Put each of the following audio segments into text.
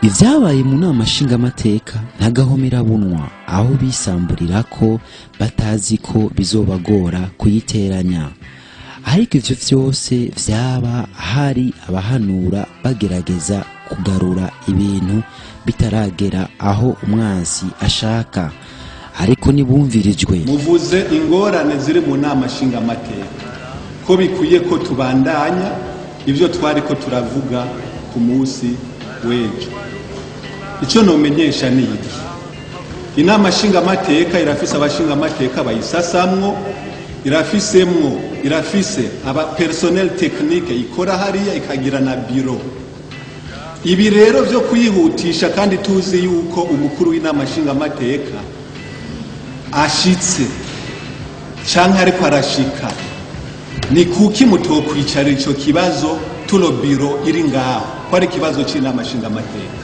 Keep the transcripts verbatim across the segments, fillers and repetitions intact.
Ivyabaye mu nama nshingamateka ntagahomera bunwa aho bisamburira ko batazi ko bizobagora kuyiteranya. Ariko ivyo vyose vyaba hari abahanura bagerageza kugarura ibintu bitaragera aho umwansi ashaka, ariko nibumvirijwe. Muvuze ingorane ziri mu nama nshingamateka ko bikwiye ko tubandanya ivyo twari ko turavuga ku munsi w'ejo. Ico nomenyesha ni iki: inama nshingamateka irafise abashingamateka bayisasamwo, irafisemwo irafise aba personnel technique ikora hariya, ikagira na biro. Ibi rero vyo kuyihutisha kandi tuzi yuko umukuru w'inama nshingamateka ashitse canke ariko arashika, ni kuki mutokwicara ico kibazo tulo biro iri ngaho ko ari kibazo c'inama nshingamateka?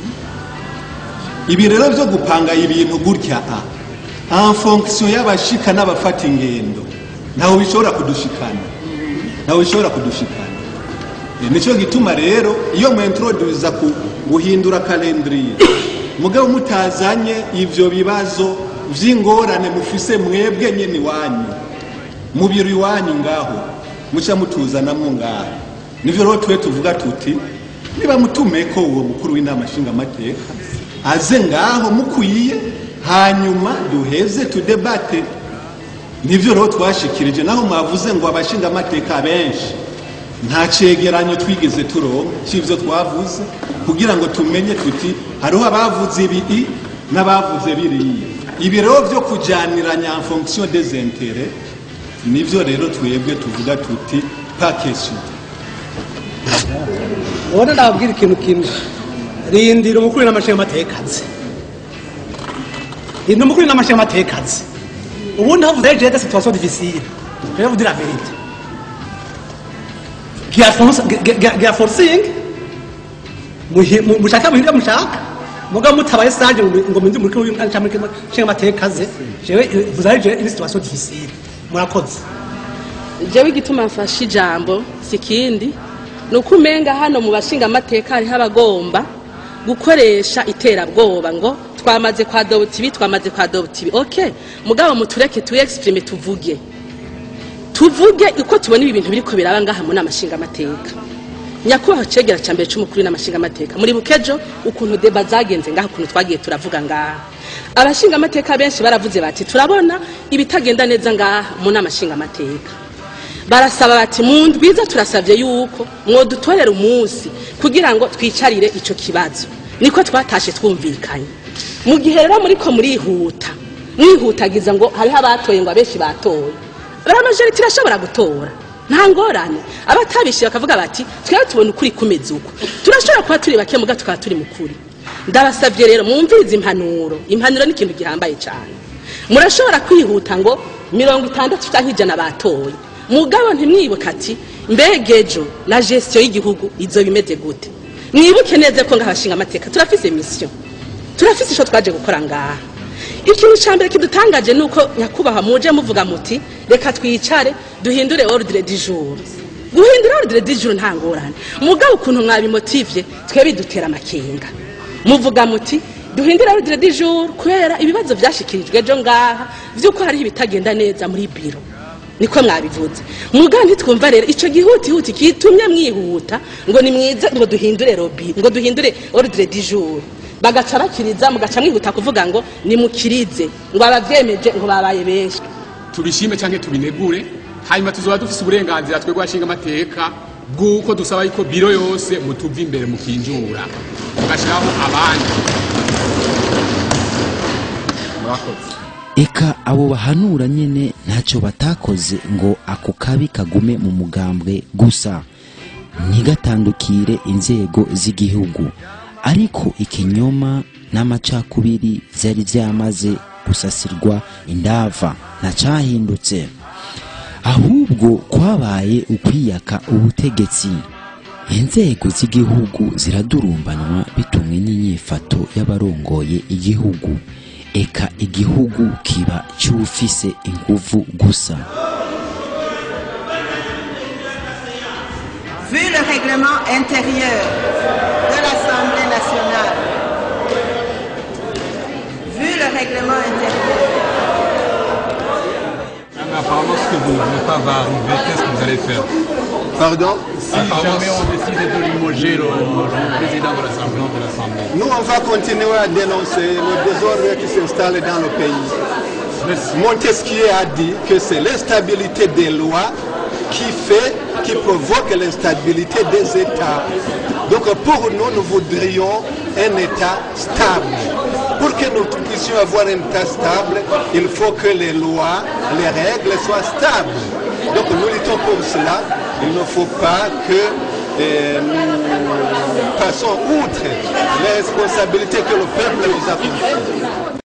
Ibi rero vyo gupanga ibintu gutya a en fonction y'abashika n'abafata ingendo ntaho bishobora kudushikana, ntaho bishobora kudushikana. E, nico gituma rero iyo mu introduce ku guhindura calendrier mugabo mutazanye ivyo bibazo vy'ingorane mufise mwebwe nyene wanyu mubiri wanyu ngaho muca mutuzanamwo ngaho. Nivyo rero twe tuvuga tuti niba mutumeko uwo mukuru w'inama nshingamateka aze ngaho mukwiye, hanyuma duheze tudebate. Nivyo rero twashikirije, naho mwavuze ngo abashingamateka benshi nta cegeranyo twigeze turonka c'ivyo twavuze kugira ngo tumenye tuti hariho abavuze ibi n'abavuze biriya. Ibi rero vyo kujaniranya en fonction des intérêts nivyo rero twebwe tuvuga tuti pas question. Wona ndabwira ikintu kimwe, rindira umukuru n'amashingamateka aze. Ino mukuru n'amashingamateka aze. Ubundi havuze ejo de situation difficile. Je vais vous dire la vérité. Qui a force qui a forcing mushaka muhinga mushaka muga mutabaye sage ngo mindi mukuru n'amashingamateka aze. Jewe vous avez une situation difficile. Murakoze. Jewe igituma mfashe ijambo sikindi nukumenga hano mu bashingamateka hari habagomba gukoresha iterabwoba ngo twamaze kwa Dawutibi twamaze kwa Dawutibi. Okay, mugabo mutureke tu exprime tuvuge tuvuge uko tubona ibi bintu biriko biraba ngaha mu namashingamateka. Nyakubaho cegera ca mbere c'umukuru n'amashingamateka muri bukejo ukuntu deba zagenze ngaha, ukuntu twagiye turavuga ngaha. Abashingamateka benshi baravuze bati turabona ibitagenda neza ngaha mu namashingamateka. Barasaba bati mu ndwiza turasavye yuko mwodutorera umunsi kugira ngo twicarire ico kibazo. Niko twatashe twumvikanye. Mu gihe rero muri ko murihuta mwihutagiza ngo hari abatoye ngo abeshi batoye, bara majority irashobora gutora nta ngorane. Abatabishi bakavuga bati twari tubona ukuri kumeze uko, turashobora kuba turi bake muga tukaba turi mukuri. Ndabasavye rero mwumvize impanuro. Impanuro ni ikintu gihambaye cyane. Murashobora kwihuta ngo mirongo itandatu canke ijana batoye, mugabo ntimwibuka ati mbegejo na gestion y'igihugu izo bimeze gute. Mwibuke neza ko ngahashinga amateka turafise mission, turafise ico twaje gukora ngaha. Ikintu cyambere kidutangaje nuko nyakubaha muje muvuga muti reka twicare duhindure ordre du jour. Guhindura ordre du jour nta ngorane, mugabo ukuntu mwabimotivye twe bidutera amakenga. Muvuga muti duhindura ordre du jour kwera ibibazo vyashikirijwe jo ngaha vyuko hari ibitagenda neza muri biro. Niko mwabivuze muga ntitwumva rero ico gihuti huti kitumye mwihuta ngo ni mwiza ngo duhindure robi ngo duhindure ordre du jour. Bagaca bakiriza mugaca mwihuta kuvuga ngo ni mukirize ngo abavyemeje ngo babaye benshi. Tubishime canke tubinegure, hanyuma tuzoba dufise uburenganzira twegwa ashinga amateka bwuko dusaba yuko biro yose mutuva imbere mukinjura mugashiraho abandi. Murakoze. Eka abo bahanura nyene ntacyo batakoze ngo ako kabi kagume mu mugambwe gusa ntigatandukire inzego z'igihugu, ariko ikinyoma n'amacakubiri vyari vyamaze gusasirwa indava ntacahindutse, ahubwo kwabaye ukwiyaka ubutegetsi. Inzego z'igihugu ziradurumbanywa bitumwe n'inyifato y'abarongoye igihugu. Eka igihugu kiba cyufise inguvu gusa. Vu le règlement intérieur de l'Assemblée nationale va arriver, qu'est-ce que vous allez faire? Pardon? Si jamais on décide de limoger le, le président de l'Assemblée, de l'Assemblée. Nous, on va continuer à dénoncer le désordre qui s'installe dans le pays. Merci. Montesquieu a dit que c'est l'instabilité des lois qui fait, qui provoque l'instabilité des États. Donc pour nous, nous voudrions un État stable. Pour que nous puissions avoir un État stable, il faut que les lois, les règles soient stables. Donc nous luttons pour cela. Il ne faut pas que euh, nous passons outre les responsabilités que le peuple nous a confiées.